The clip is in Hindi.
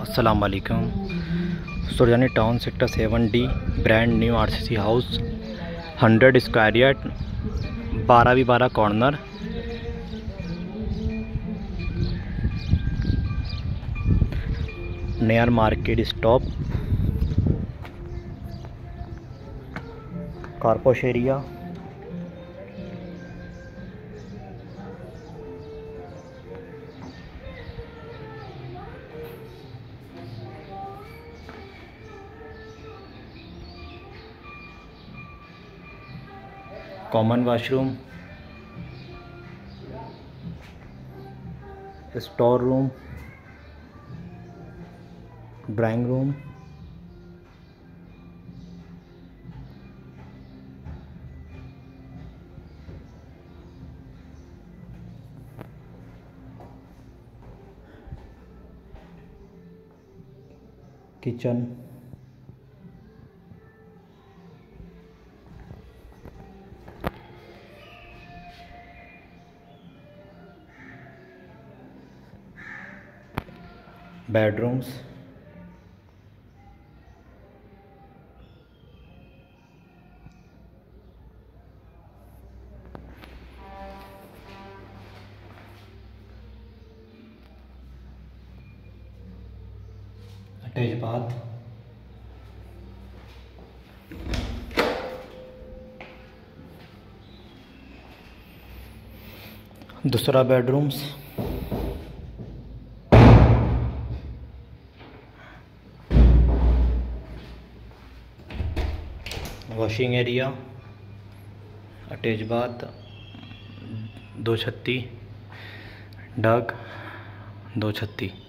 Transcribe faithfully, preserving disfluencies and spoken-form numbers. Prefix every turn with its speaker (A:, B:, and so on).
A: अस्सलाम वालेकुम। Surjani town sector seven D brand new RCC house hundred square yard बारह भी बारह कॉर्नर। नियर मार्केट स्टॉप, कारपोश area, common washroom, store room, drawing room, kitchen, bedrooms, attach bath, दूसरा bedrooms, washing area, attach bath, दो छत्ती, डग, दो छत्ती।